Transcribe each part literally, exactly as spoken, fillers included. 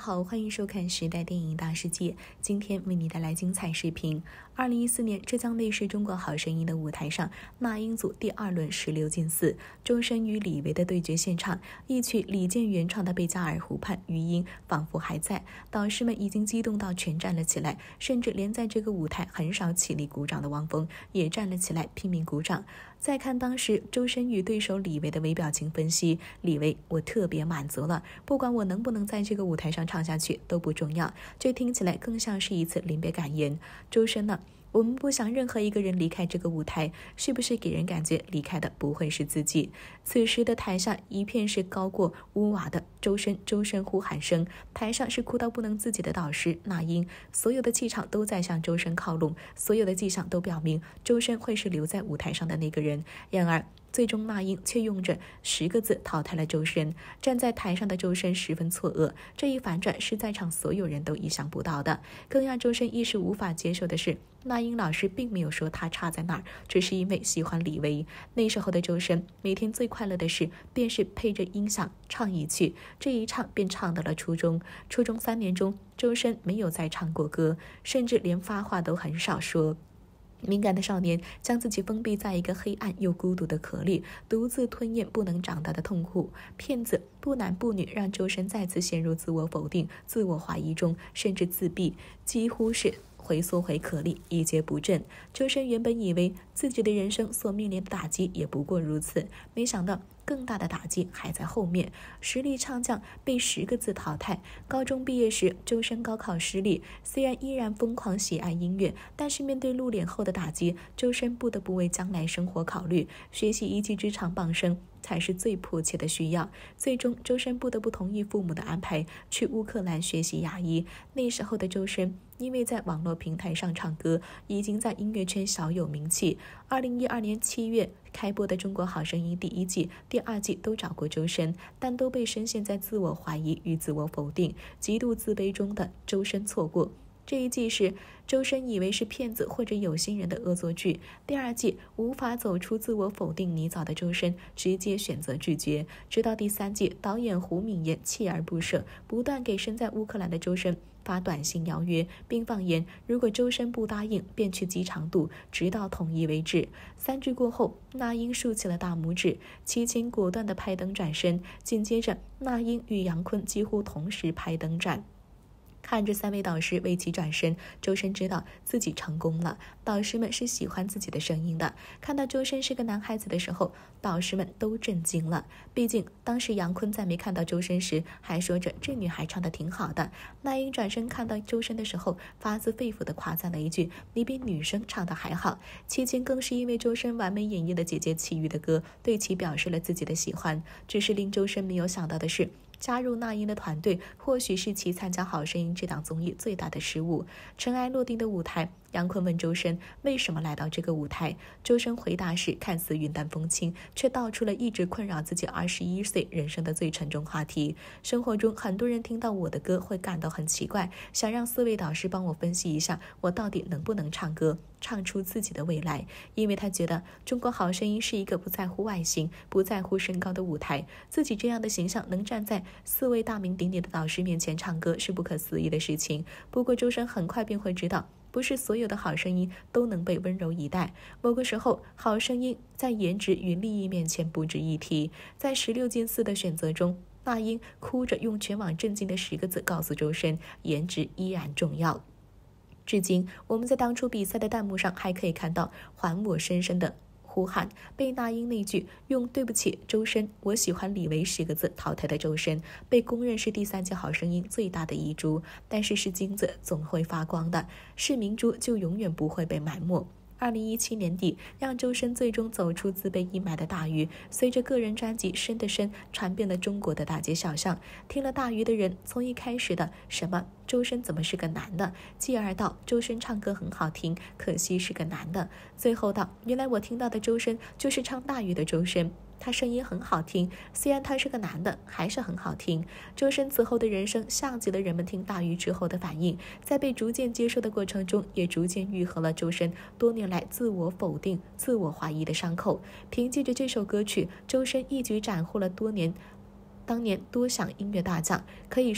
好，欢迎收看时代电影大世界。今天为你带来精彩视频。二零一四年浙江卫视《中国好声音》的舞台上，那英组第二轮十六进四，周深与李维的对决现场，一曲李健原创的《贝加尔湖畔》余音仿佛还在，导师们已经激动到全站了起来，甚至连在这个舞台很少起立鼓掌的汪峰也站了起来拼命鼓掌。再看当时周深与对手李维的微表情分析，李维，我特别满足了，不管我能不能在这个舞台上唱下去都不重要，这听起来更像是一次临别感言。周深呢，我们不想任何一个人离开这个舞台，是不是给人感觉离开的不会是自己？此时的台下一片是高过屋瓦的周深周深呼喊声，台上是哭到不能自己的导师那英，所有的气场都在向周深靠拢，所有的迹象都表明周深会是留在舞台上的那个人。然而最终那英却用着十个字淘汰了周深，站在台上的周深十分错愕，这一反转是在场所有人都意想不到的。更让周深一时无法接受的是，那英老师并没有说他差在哪儿，只是因为喜欢李维。那时候的周深每天最快乐的事便是配着音响唱一曲，这一唱便唱到了初中。初中三年中，周深没有再唱过歌，甚至连发话都很少说。敏感的少年将自己封闭在一个黑暗又孤独的壳里，独自吞咽不能长大的痛苦。骗子不男不女让周深再次陷入自我否定、自我怀疑中，甚至自闭，几乎是回缩回壳里，一蹶不振。周深原本以为自己的人生所面临的打击也不过如此，没想到更大的打击还在后面。实力唱将被十个字淘汰。高中毕业时，周深高考失利，虽然依然疯狂喜爱音乐，但是面对露脸后的打击，周深不得不为将来生活考虑，学习一技之长傍身才是最迫切的需要。最终周深不得不同意父母的安排，去乌克兰学习牙医。那时候的周深因为在网络平台上唱歌，已经在音乐圈小有名气。二零一二年七月开播的《中国好声音》第一季、第二季都找过周深，但都被深陷在自我怀疑与自我否定、极度自卑中的周深错过。这一季是周深以为是骗子或者有心人的恶作剧，第二季无法走出自我否定泥沼的周深直接选择拒绝，直到第三季，导演胡敏言锲而不舍，不断给身在乌克兰的周深发短信邀约，并放言如果周深不答应便去机场赌，直到统一为止。三句过后，那英竖起了大拇指，齐秦果断地拍灯转身，紧接着那英与杨坤几乎同时拍灯转。看着三位导师为其转身，周深知道自己成功了。导师们是喜欢自己的声音的。看到周深是个男孩子的时候，导师们都震惊了。毕竟当时杨坤在没看到周深时还说着这女孩唱得挺好的，那英转身看到周深的时候，发自肺腑地夸赞了一句你比女生唱得还好。齐秦更是因为周深完美演绎了姐姐齐豫的歌，对其表示了自己的喜欢。只是令周深没有想到的是，加入那英的团队或许是其参加《好声音》这档综艺最大的失误。尘埃落定的舞台，杨坤问周深为什么来到这个舞台，周深回答时看似云淡风轻，却道出了一直困扰自己二十一岁人生的最沉重话题。生活中很多人听到我的歌会感到很奇怪，想让四位导师帮我分析一下我到底能不能唱歌，唱出自己的未来。因为他觉得中国好声音是一个不在乎外形、不在乎身高的舞台，自己这样的形象能站在四位大名鼎鼎的导师面前唱歌是不可思议的事情。不过周深很快便会知道，不是所有的好声音都能被温柔以待。某个时候，好声音在颜值与利益面前不值一提。在十六进四的选择中，那英哭着用全网震惊的十个字告诉周深，颜值依然重要。至今，我们在当初比赛的弹幕上还可以看到还我深深的呼喊，被那英那句用对不起周深，我喜欢李维十个字淘汰的周深，被公认是第三届好声音最大的遗珠。但是是金子总会发光的，是明珠就永远不会被埋没。二零一七年底，让周深最终走出自卑阴霾的大鱼，随着个人专辑《深的深》传遍了中国的大街小巷。听了大鱼的人，从一开始的什么周深怎么是个男的，继而到周深唱歌很好听，可惜是个男的，最后到原来我听到的周深就是唱大鱼的周深，他声音很好听，虽然他是个男的，还是很好听。周深此后的人生像极了人们听大鱼之后的反应，在被逐渐接受的过程中，也逐渐愈合了周深多年来自我否定、自我怀疑的伤口。凭借着这首歌曲，周深一举斩获了多年当年多项音乐大奖，可以说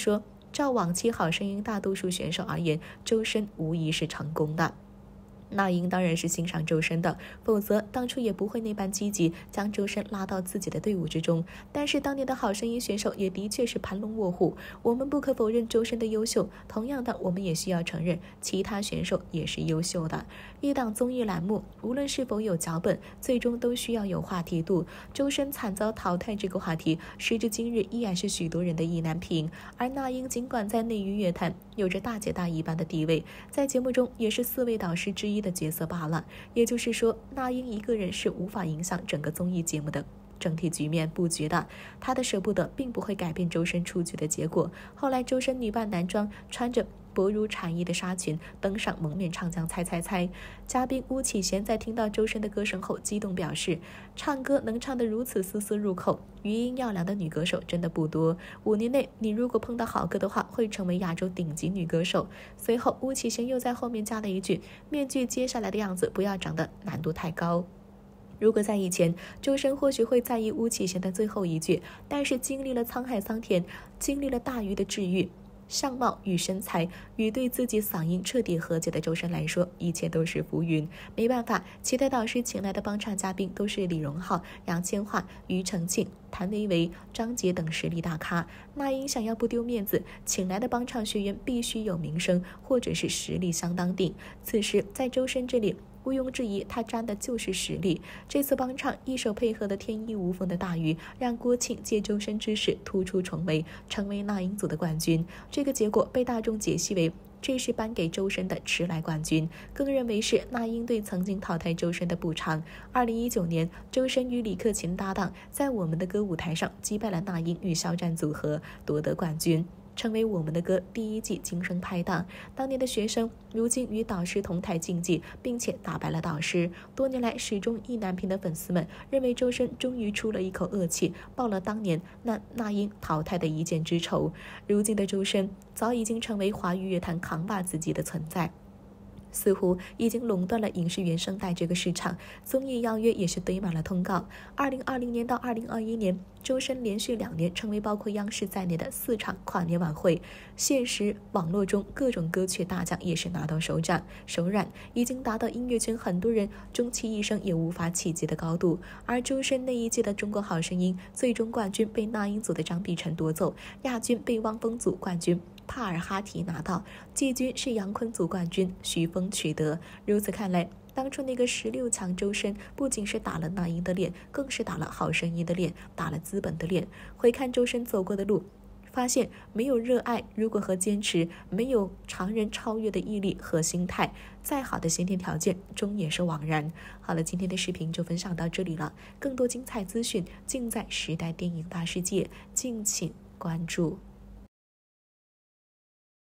照往期好声音大多数选手而言，周深无疑是成功的。那英当然是欣赏周深的，否则当初也不会那般积极将周深拉到自己的队伍之中。但是当年的好声音选手也的确是盘龙卧虎，我们不可否认周深的优秀，同样的我们也需要承认其他选手也是优秀的。一档综艺栏目无论是否有脚本，最终都需要有话题度。周深惨遭淘汰这个话题时至今日依然是许多人的意难平，而那英尽管在内娱乐坛有着大姐大一般的地位，在节目中也是四位导师之一的角色罢了，也就是说那英一个人是无法影响整个综艺节目的整体局面布局的，他的舍不得并不会改变周深出局的结果。后来周深女扮男装，穿着薄如蝉翼的纱裙登上蒙面唱将猜猜猜，嘉宾巫启贤在听到周深的歌声后激动表示，唱歌能唱得如此丝丝入扣，余音绕梁的女歌手真的不多，五年内你如果碰到好歌的话，会成为亚洲顶级女歌手。随后巫启贤又在后面加了一句，面具接下来的样子不要长得难度太高。如果在以前，周深或许会在意巫启贤的最后一句，但是经历了沧海桑田，经历了大鱼的治愈，相貌与身材与对自己嗓音彻底和解的周深来说，一切都是浮云。没办法，其他导师请来的帮唱嘉宾都是李荣浩、杨千嬅、庾澄庆、谭维维、张杰等实力大咖。那英想要不丢面子，请来的帮唱学员必须有名声，或者是实力相当顶。此时在周深这里，毋庸置疑，他沾的就是实力。这次帮唱一手配合的天衣无缝的大鱼，让郭庆借周深之势突出重围，成为那英组的冠军。这个结果被大众解析为这是颁给周深的迟来冠军，更认为是那英对曾经淘汰周深的补偿。二零一九年，周深与李克勤搭档，在我们的歌舞台上击败了那英与肖战组合，夺得冠军，成为我们的歌第一季金声拍档。当年的学生如今与导师同台竞技，并且打败了导师。多年来始终意难平的粉丝们认为周深终于出了一口恶气，报了当年那那英淘汰的一箭之仇。如今的周深早已经成为华语乐坛扛把子级的存在，似乎已经垄断了影视原声带这个市场，综艺邀约也是堆满了通告。二零二零年到二零二一年，周深连续两年成为包括央视在内的四场跨年晚会，现实网络中各种歌曲大奖也是拿到手掌手软，已经达到音乐圈很多人终其一生也无法企及的高度。而周深那一届的中国好声音最终冠军被那英组的张碧晨夺走，亚军被汪峰组冠军帕尔哈提拿到，季军是杨坤组冠军徐峰取得。如此看来，当初那个十六强周深不仅是打了那英的脸，更是打了好声音的脸，打了资本的脸。回看周深走过的路，发现没有热爱，如果和坚持，没有常人超越的毅力和心态，再好的先天条件终也是枉然。好了，今天的视频就分享到这里了，更多精彩资讯尽在时代电影大世界，敬请关注。